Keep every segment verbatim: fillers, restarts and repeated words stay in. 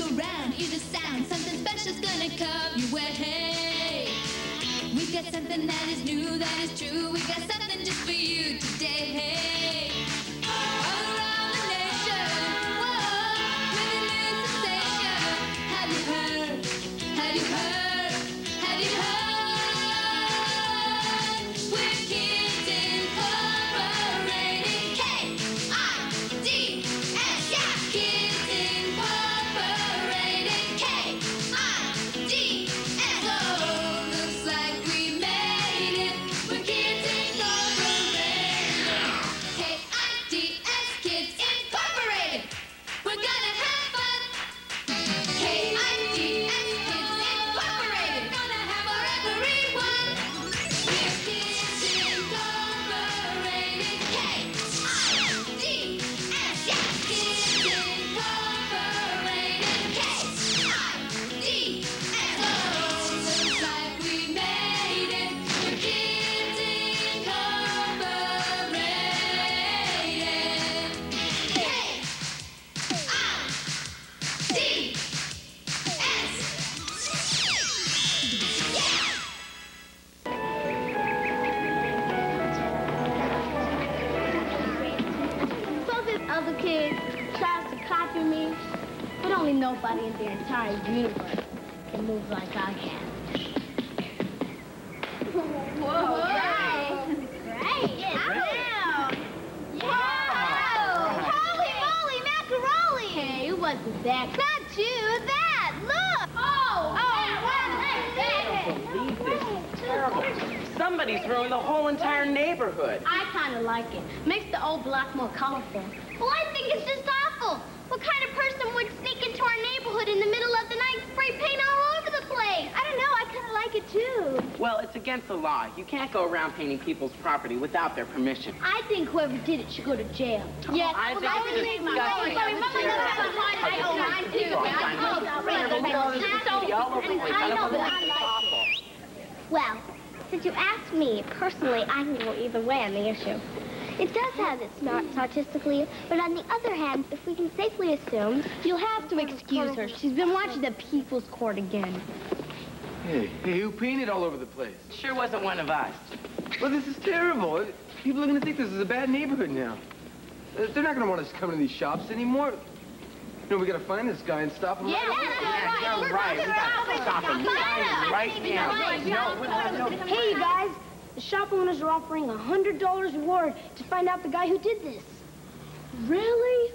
around, hear the sound. Something special's gonna come your way. We've got something that is new, that is true. We've got something just for you today. Hey, all around the nation, whoa, with a new sensation. Have you heard? Have you heard? Have you heard? We're Kids Incorporated. K I D S, yeah. Kids Incorporated. K I D S. Oh, looks like we made it. We're Kids Incorporated. K I D S, Kids Incorporated. We're gonna have fun. K I D S, Kids Incorporated. Gonna have for everyone. We're Kids Incorporated. K I D S, yeah. Kids Incorporated. K I D S. Oh, looks like we made it. We're Kids Incorporated. K I D S. Yeah! So this other kid tries to copy me, but only nobody in the entire universe can move like I can. Whoa! Great! Yeah! Yeah! Holy moly, macaroni! Hey, it wasn't that. Not you, that! Look! Oh! Oh! Believe this. It's terrible. Somebody's ruined the whole entire neighborhood. I kind of like it. Makes the old block more colorful. Well, I think it's just awful. What kind of person would sneak into our neighborhood in the middle of the night and spray paint all over the place? I don't know. I kind of like it, too. Well, it's against the law. You can't go around painting people's property without their permission. I think whoever did it should go to jail. Yes. I think well, it's think disgusting. Sorry, Mama doesn't have a heart. I own mine, too. Well, since you asked me, personally, I can go either way on the issue. It does have its merits artistically, but on the other hand, if we can safely assume... You'll have to excuse her. She's been watching the People's Court again. Hey, hey, who painted all over the place? Sure wasn't one of us. Well, this is terrible. People are going to think this is a bad neighborhood now. Uh, They're not going to want us coming to these shops anymore. You know, we got to find this guy and stop him. Yeah, Yeah, you're right. We gotta stop him right now. No, no, no. Hey, you guys. The shop owners are offering a hundred dollars reward to find out the guy who did this. Really?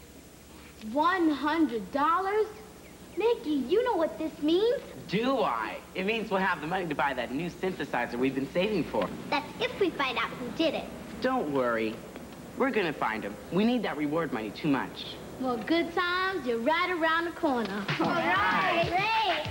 One hundred dollars? Mickey, you know what this means? Do I? It means we'll have the money to buy that new synthesizer we've been saving for. That's if we find out who did it. Don't worry. We're gonna find him. We need that reward money too much. Well, good times, you're right around the corner. All right. Great.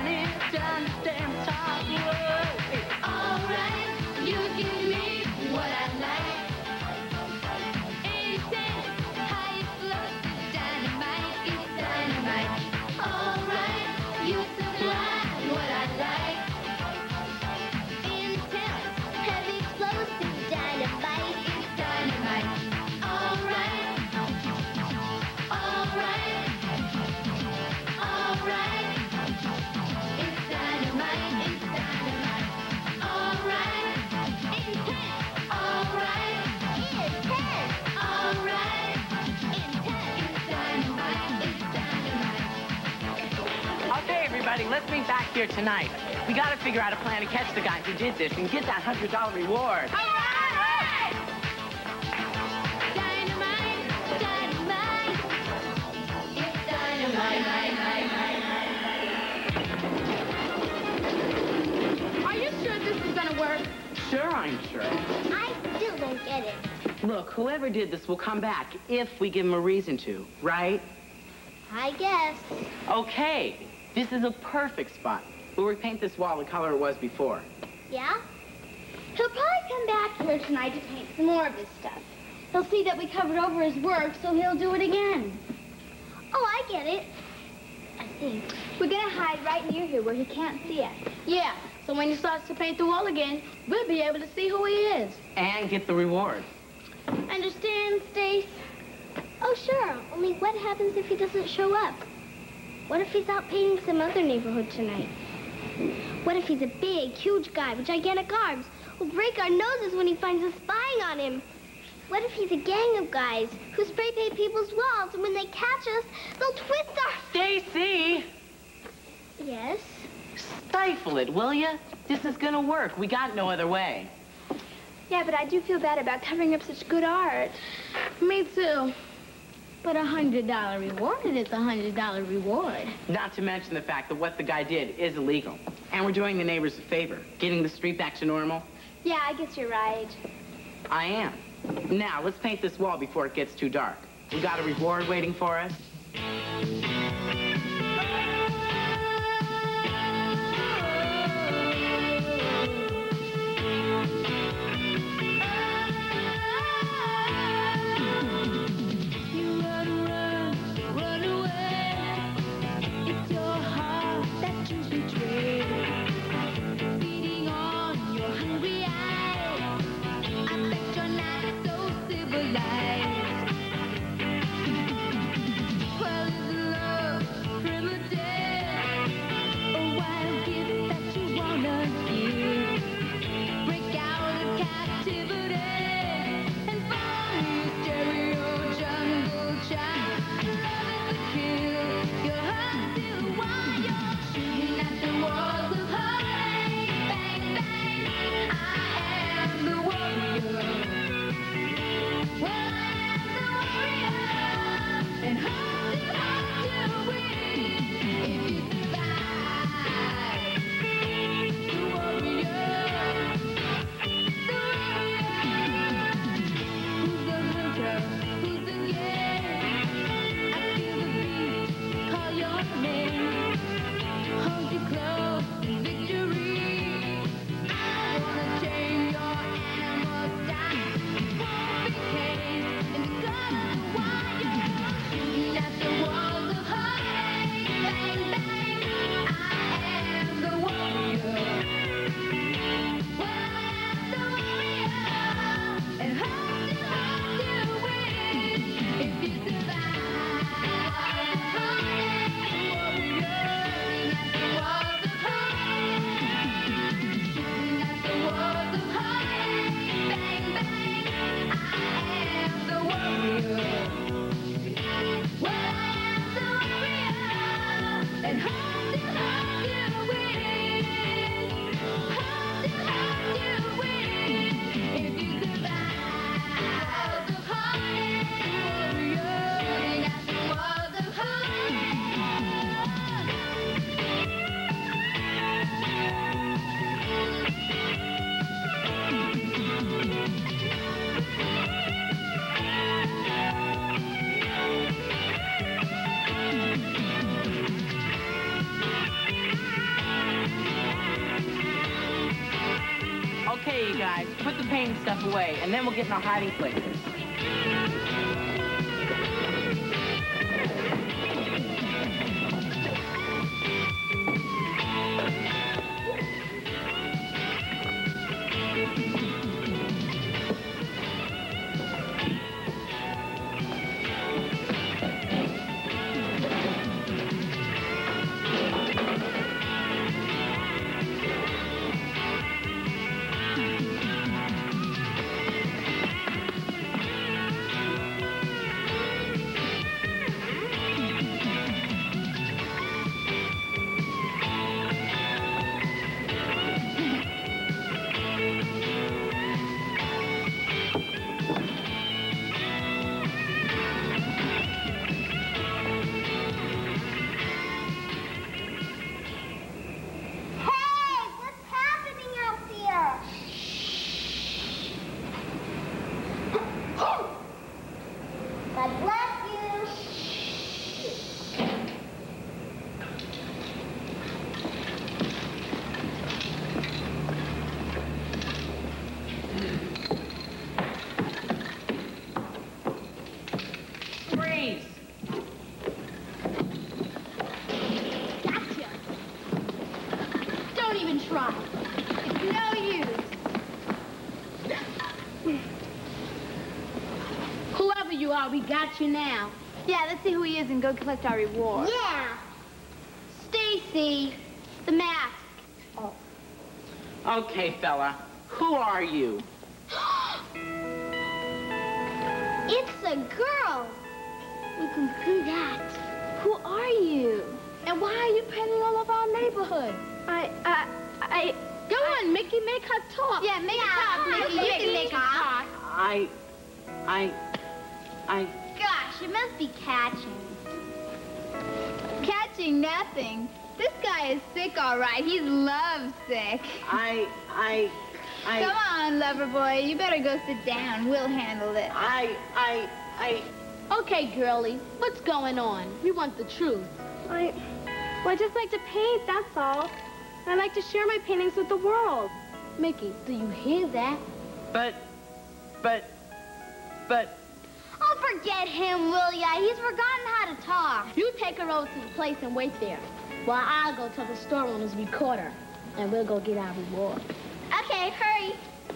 Anytime, damn time, alright, you give me what I here tonight. We gotta figure out a plan to catch the guy who did this and get that hundred dollar reward. Dynamite, dynamite. It's dynamite. Are you sure this is gonna work? Sure, I'm sure. I still don't get it. Look, whoever did this will come back if we give him a reason to, right? I guess. Okay, this is a perfect spot. We'll repaint this wall the color it was before. Yeah? He'll probably come back here tonight to paint some more of his stuff. He'll see that we covered over his work, so he'll do it again. Oh, I get it. I think. We're gonna hide right near here where he can't see us. Yeah, so when he starts to paint the wall again, we'll be able to see who he is. And get the reward. Understand, Stace? Oh, sure. Only what happens if he doesn't show up? What if he's out painting some other neighborhood tonight? What if he's a big, huge guy with gigantic arms who'll break our noses when he finds us spying on him? What if he's a gang of guys who spray paint people's walls, and when they catch us, they'll twist our... Stacy! Yes? Stifle it, will ya? This is gonna work. We got no other way. Yeah, but I do feel bad about covering up such good art. Me too. But a hundred dollar reward is a hundred dollar reward. Not to mention the fact that what the guy did is illegal. And we're doing the neighbors a favor, getting the street back to normal. Yeah, I guess you're right. I am. Now, let's paint this wall before it gets too dark. We got a reward waiting for us. Okay, you guys, put the painting stuff away, and then we'll get in our hiding places. Don't even try. It's no use. Whoever you are, we got you now. Yeah, let's see who he is and go collect our reward. Yeah. Stacy, the mask. Oh. Okay, fella. Who are you? It's a girl. We can see that. Who are you? And why are you painting all of our neighborhood? I, I, I... Go on, Mickey, make her talk. Yeah, make her talk, Mickey. You can make her talk. I... I... I... Gosh, it must be catching. Catching nothing. This guy is sick, all right. He's lovesick. I... I... I... Come on, lover boy. You better go sit down. We'll handle it. I... I... I... Okay, girlie. What's going on? We want the truth. I... Well, I just like to paint, that's all. I like to share my paintings with the world. Mickey, do you hear that? But... But... But... Oh, forget him, will ya? He's forgotten how to talk. You take her over to the place and wait there, while I'll go tell the store owners we caught her, and we'll go get our reward. Okay, hurry.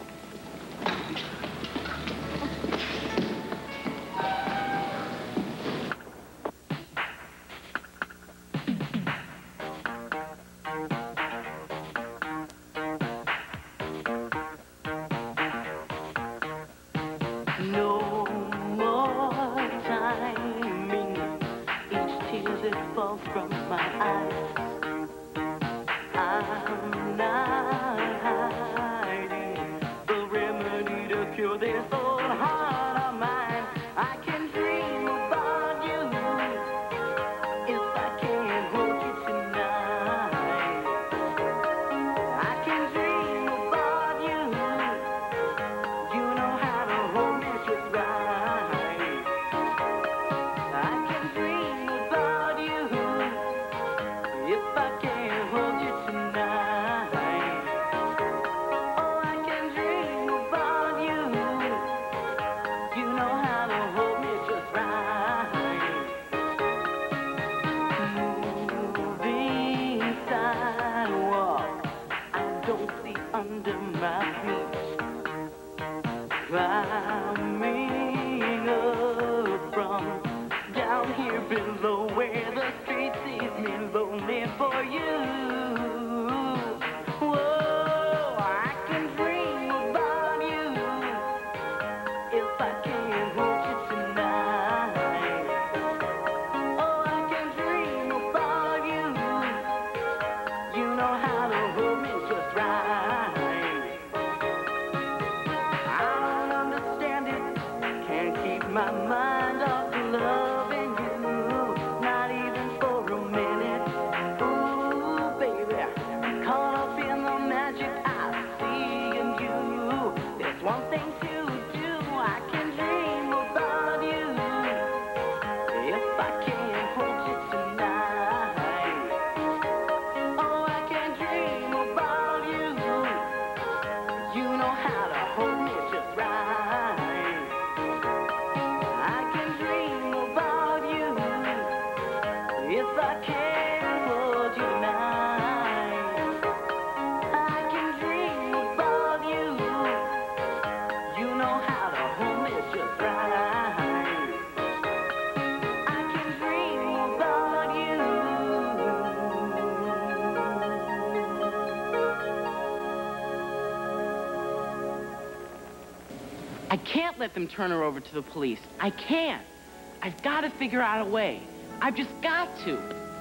I can't let them turn her over to the police. I can't. I've got to figure out a way. I've just got to.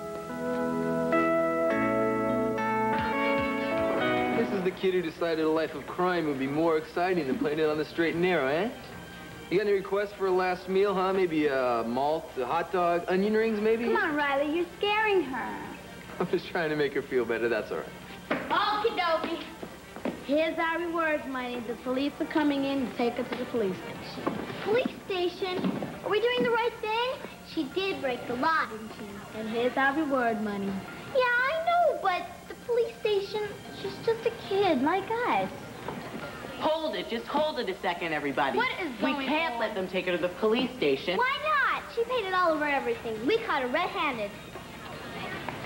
This is the kid who decided a life of crime would be more exciting than playing it on the straight and narrow, eh? You got any requests for a last meal, huh? Maybe a malt, a hot dog, onion rings, maybe? Come on, Riley, you're scaring her. I'm just trying to make her feel better, that's all right. Okie dokie. Here's our rewards money. The police are coming in to take her to the police station. Police station? Are we doing the right thing? She did break the law, didn't she? And here's our reward money. Yeah, I know, but the police station, she's just a kid like us. Hold it. Just hold it a second, everybody. What is going We can't on? let them take her to the police station. Why not? She painted all over everything. We caught her red-handed. That's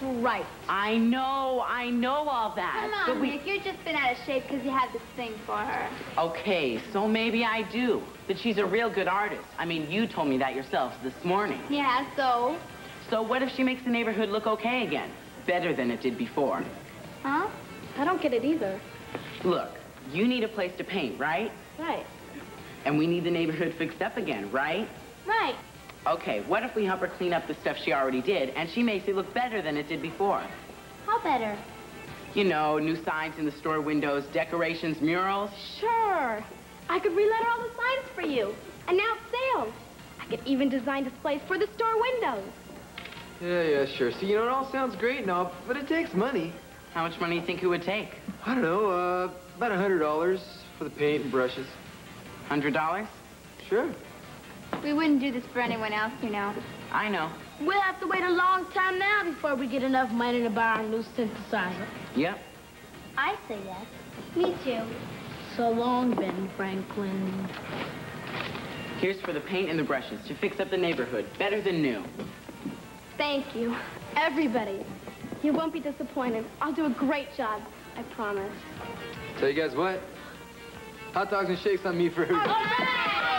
right. I know, I know all that. Come on, but we... Nick, you've just been out of shape because you have this thing for her. Okay, so maybe I do. That she's a real good artist. I mean, you told me that yourselves this morning. Yeah, so? So what if she makes the neighborhood look okay again? Better than it did before. Huh? I don't get it either. Look, you need a place to paint, right? Right. And we need the neighborhood fixed up again, right? Right. Okay, what if we help her clean up the stuff she already did, and she makes it look better than it did before? How better? You know, new signs in the store windows, decorations, murals. Sure. I could reletter all the signs for you. Announce sales. I could even design displays for the store windows. Yeah, yeah, sure. See, you know, it all sounds great and all, but it takes money. How much money do you think it would take? I don't know, uh, about a hundred dollars for the paint and brushes. Hundred dollars? Sure. We wouldn't do this for anyone else, you know. I know. We'll have to wait a long time now before we get enough money to buy our new synthesizer. Yep. I say yes. Me too. So long, Ben Franklin. Here's for the paint and the brushes to fix up the neighborhood. Better than new. Thank you, everybody. You won't be disappointed. I'll do a great job, I promise. Tell you guys what? Hot dogs and shakes on me first. All right!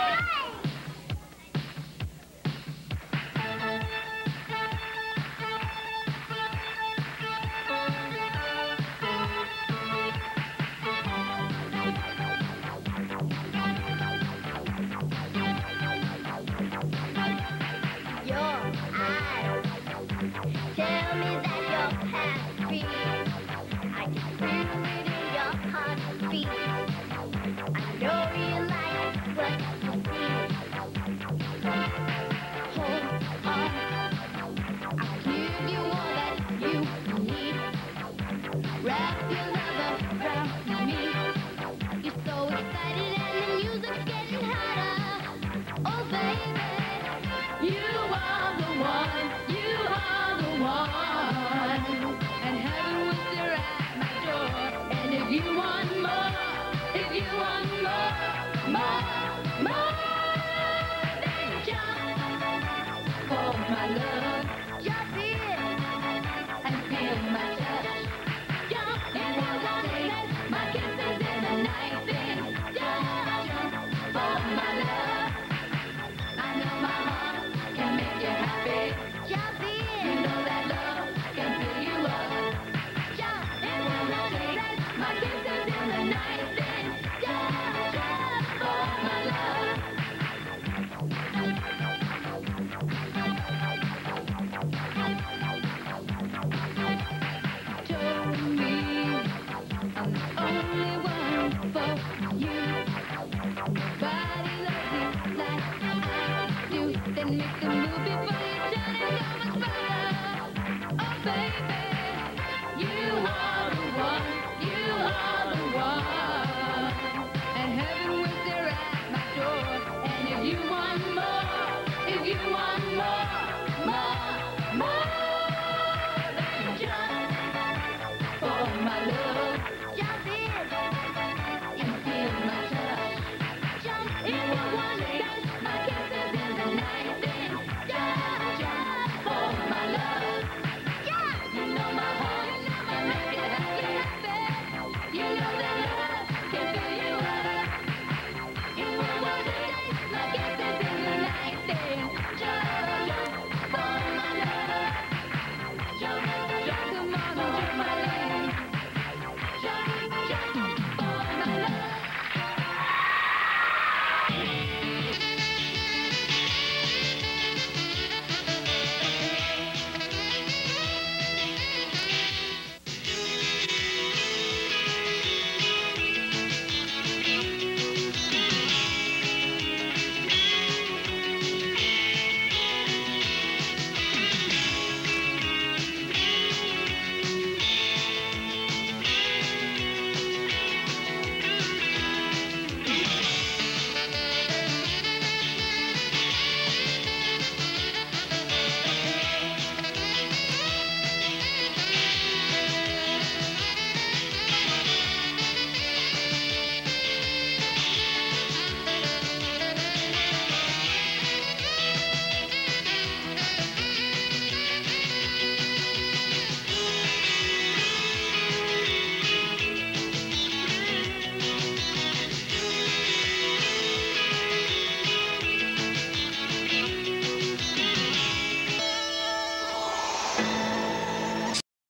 Tell me that you're happy. I can feel it in your heartbeat. I know you like what you see. Hold on, I'll give you all that you need. Wrap your love around me. You're so excited and the music's getting hotter. Oh baby, you are the one. You are the one, and heaven will stare at my door. And if you want more, if you want more, more.